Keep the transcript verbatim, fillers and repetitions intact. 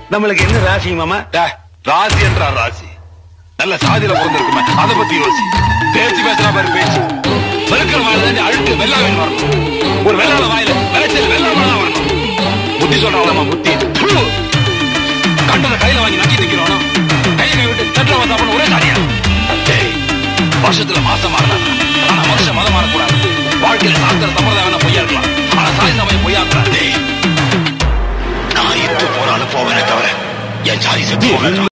நம்மளுக்கு என்ன ராசி மாமா? ராசி என்றா ராசி நல்ல சாதியில பிறந்திருக்குமே அதை பத்தி யோசி. பேச்சு பேசுற மாதிரி பேச்சு வெறுக்கிற வாயில அழுக்கு வெள்ளாவே வரணும். ஒரு வெள்ளாள வாயில விளைச்சல் வெள்ளாம வரணும். புத்தி சொல்றாங்களா புத்தி கண்டத கையில வாங்கி நக்கி நிக்கிறோம். கையை விட்டு தட்டுல வந்தா ஒரே சாரியா வருஷத்துல மாசம் மாறலாம். ஆனா வருஷம் மதம் மாறக்கூடாது. வாழ்க்கையில சாஸ்திர சம்பிரதாயம் வேணா பொய்யா இருக்கலாம். ஆனா சாதி சமயம் பொய்யா இருக்கலாம். நான் இட்டு போறாலும் போவேனே தவிர என் சாதி செத்து